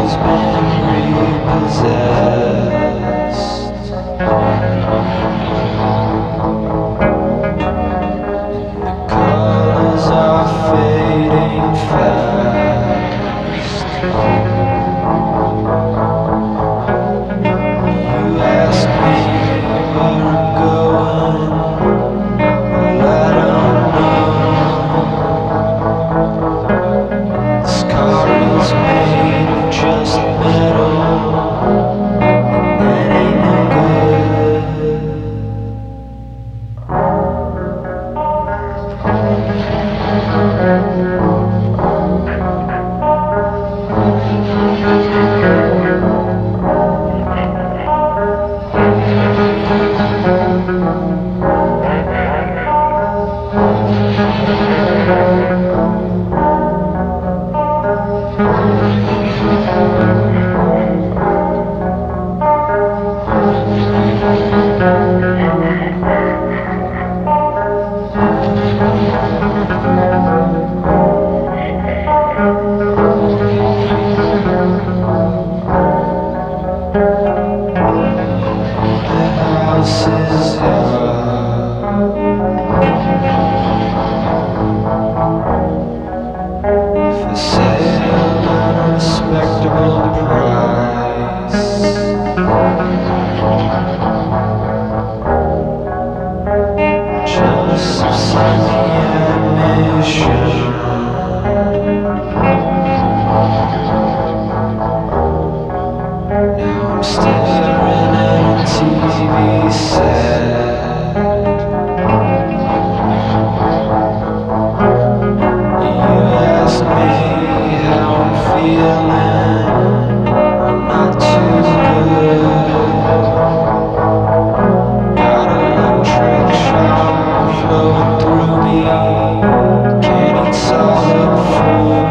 has been repossessed. The colors are fading fast. You ask me where I'm going, well, I don't know. This car is made of just metal, and that ain't no good. The house is for sale at a respectable price. Just some ammunition. Now I'm staring at a TV set. You ask me how I'm feeling. I'm not too good. Got electric shock flowing through me. Can't eat solid food.